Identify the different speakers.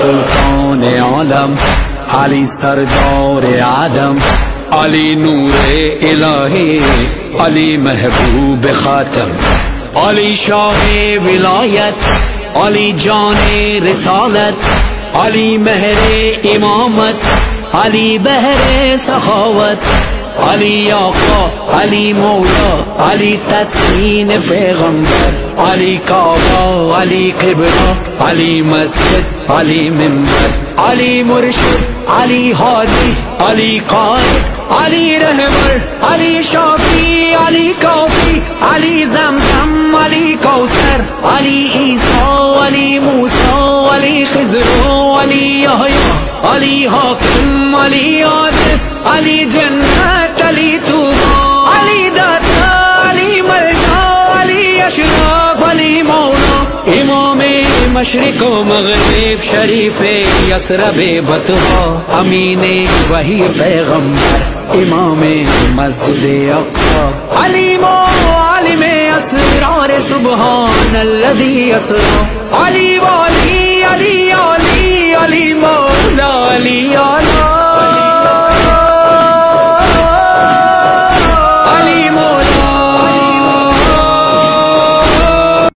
Speaker 1: सुल्तान आलम, अली सरदार आदम, अली नूर इलाही, अली महबूब खातम, अली शाह विलायत, अली जाने रिसालत, अली महरे इमामत, अली बहरे सखावत, अली आका, अली मौला, अली तस्कीन पैगंबर, अली काबा, अली क़िबला, अली मस्जिद, अली मिंबर, अली मुर्शिद, अली हादी, अली क़ाइद, अली रहबर, अली शाफी, अली काफी, अली ज़मज़म, अली कौसर, अली ईसा, अली मूसा, अली खिज़र, अली यहया, अली हाकिम, अली आदिल, अली जन्नत, अली तूबा, अली दाता, अली मरजा, अली अशरफ, अली मौला, इमाम मशरिक़ व मग़रिब, शरीफ यसरब बतहा, अमीने वही पैगंबर, इमाम मस्जिद अक़सा, अलीमो आलिम असरार सुब्हानल्लज़ी असरा, अली वाली, अली आली, अली मौला, अली